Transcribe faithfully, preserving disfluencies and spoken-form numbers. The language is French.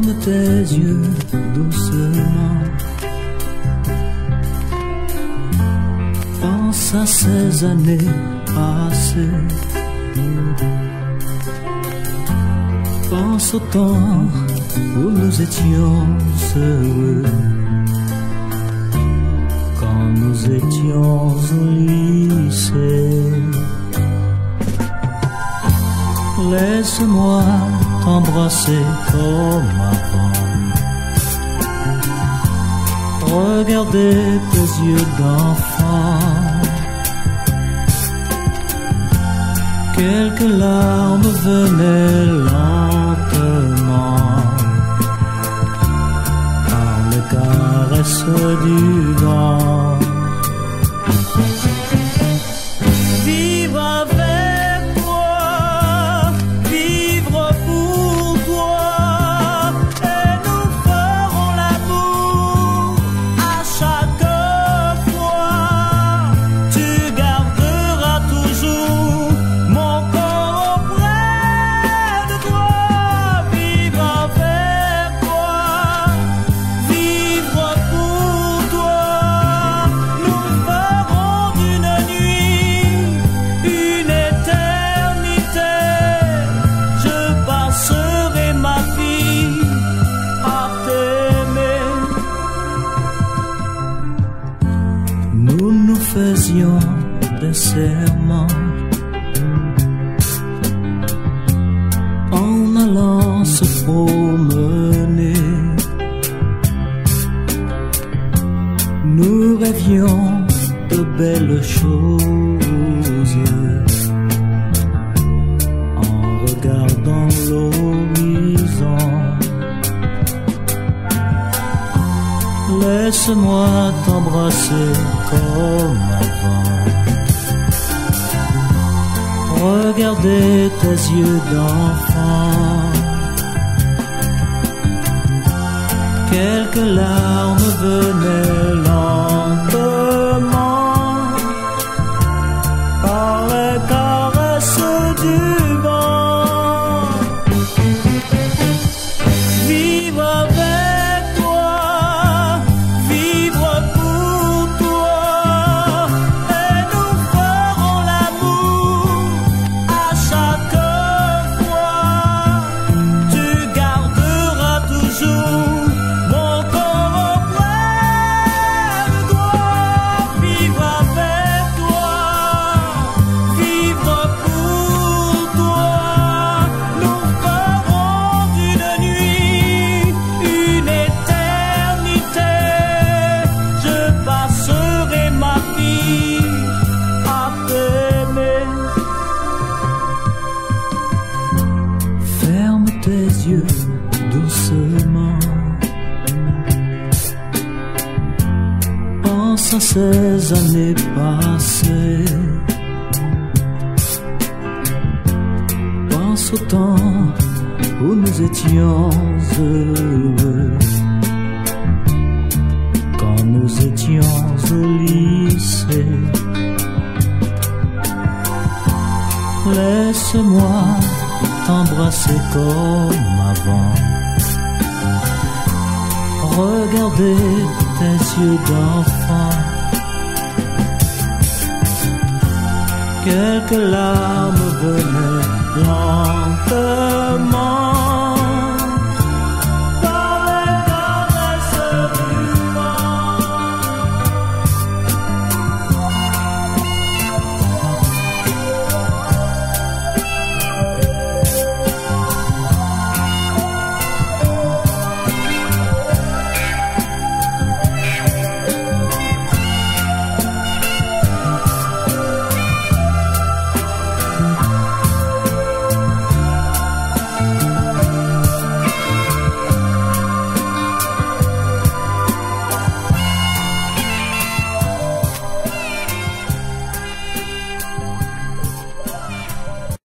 Ferme tes yeux doucement. Pense à ces années passées. Pense au temps où nous étions heureux, quand nous étions au lycée. Laisse-moi t'embrasser comme avant. Regardez tes yeux d'enfant. Quelques larmes venaient lentement par les caresses du vent. Vivre avec toi, vivre pour toi, et nous ferons l'amour à chaque fois. Tu garderas toujours mon corps auprès de toi. Vivre avec toi, vivre pour toi. Nous ferons d'une nuit une éternité. Je passerai ma vie à t'aimer. Nous nous faisions des serments en allant se promener. Nous rêvions de belles choses en regardant l'horizon. Laisse-moi t'embrasser comme avant. Regardez tes yeux d'enfant. Quelques larmes venaient lentement par les caresses du vent. Vivre avec toi, vivre pour toi, et nous ferons l'amour à chaque fois. Tu garderas toujours mon corps auprès de toi. Vivre avec toi, vivre pour toi. Nous ferons d'une nuit une éternité. Je passerai ma vie à t'aimer. Ferme tes yeux doucement. Pense à ces années passées. Pense au temps où nous étions heureux, quand nous étions au lycée. Laisse-moi t'embrasser comme avant. Regardez tes yeux d'enfant. Quelques larmes venaient lentement